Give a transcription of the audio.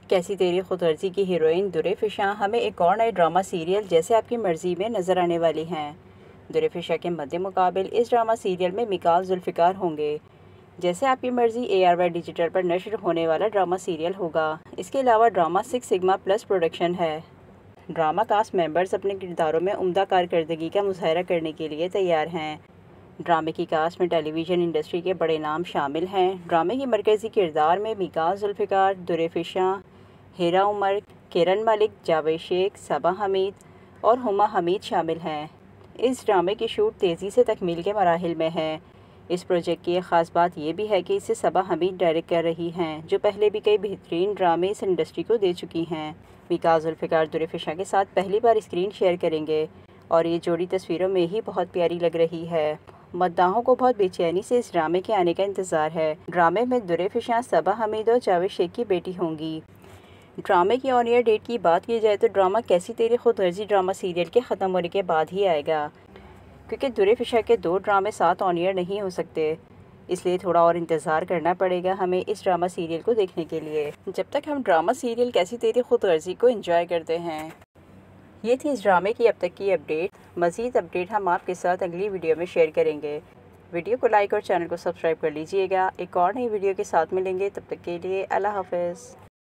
कैसी तेरी खुदगर्जी की हीरोइन दुरे फिशा हमें एक और नए ड्रामा सीरियल जैसे आपकी मर्ज़ी में नज़र आने वाली हैं। दुरे फिशा के मद्दे मुकाबिल इस ड्रामा सीरियल में मिकाल जुल्फ़िकार होंगे। जैसे आपकी मर्ज़ी ARY डिजिटल पर नश्र होने वाला ड्रामा सीरियल होगा। इसके अलावा ड्रामा 6 सिग्मा प्लस प्रोडक्शन है। ड्रामा कास्ट मेंबर्स अपने किरदारों में उम्दा कारकर्दगी का मुजाहरा करने के लिए तैयार हैं। ड्रामे की कास्ट में टेलीविज़न इंडस्ट्री के बड़े नाम शामिल हैं। ड्रामे की मरकज़ी किरदार में मिकाल जुल्फ़िकार, दुरे फिशा, हिरा उमर, किरण मलिक, जावेद शेख, सबा हमीद और हुमा हमीद शामिल हैं। इस ड्रामे की शूट तेज़ी से तकमील के मराहिल में है। इस प्रोजेक्ट की एक ख़ास बात यह भी है कि इसे सबा हमीद डायरेक्ट कर रही हैं, जो पहले भी कई बेहतरीन ड्रामे इस इंडस्ट्री को दे चुकी हैं। मिकाल जुल्फ़िकार दुरे फिशा के साथ पहली बार स्क्रीन शेयर करेंगे और ये जोड़ी तस्वीरों में ही बहुत प्यारी लग रही है। मद्दाहों को बहुत बेचैनी से इस ड्रामे के आने का इंतज़ार है। ड्रामे में दुरे फिशा सबा हमीद और जावेद शेख की बेटी होंगी। ड्रामे की ऑन एयर डेट की बात की जाए तो ड्रामा कैसी तेरी खुदगर्जी ड्रामा सीरियल के ख़त्म होने के बाद ही आएगा, क्योंकि दुरे फिशा के 2 ड्रामे साथ ऑन एयर नहीं हो सकते। इसलिए थोड़ा और इंतज़ार करना पड़ेगा हमें इस ड्रामा सीरियल को देखने के लिए, जब तक हम ड्रामा सीरियल कैसी तेरी खुदगर्जी को एंजॉय करते हैं। ये थी इस ड्रामे की अब तक की अपडेट। मज़ीद अपडेट हम आपके साथ अगली वीडियो में शेयर करेंगे। वीडियो को लाइक और चैनल को सब्सक्राइब कर लीजिएगा। एक और नई वीडियो के साथ मिलेंगे, तब तक के लिए अल्लाह हाफ़िज़।